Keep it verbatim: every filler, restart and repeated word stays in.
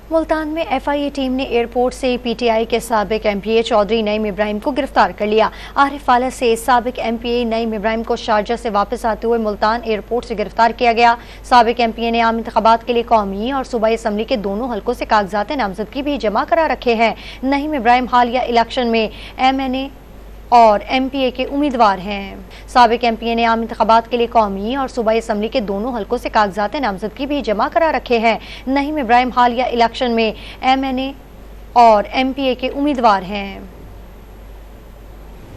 मुल्तान में F I A team ने airport से पी टी आई के साबिक M P A Chaudhry Naeem Ibrahim को गिरफ्तार कर लिया। आरिफ वाला से साबिक M P A Naeem Ibrahim को शारजा से वापस आते हुए मुल्तान एयरपोर्ट से गिरफ्तार किया गया। साबिक एम पी ए ने आम इंतखाबात के लिए कौमी और सूबाई असम्बली के दोनों हल्कों से कागजात नामजदगी भी जमा करा रखे हैं। नईम इब्राहिम हालिया इलेक्शन में एम एन ए और एम पी ए के उम्मीदवार हैं। साबिक एम पी ए ने आम इंतखाबात के लिए कौमी और सूबाई असम्बली के दोनों हल्कों से कागजात नामजदगी भी जमा करा रखे हैं। नईम इब्राहिम हालिया इलेक्शन में एम एन ए और एम पी ए के उम्मीदवार हैं।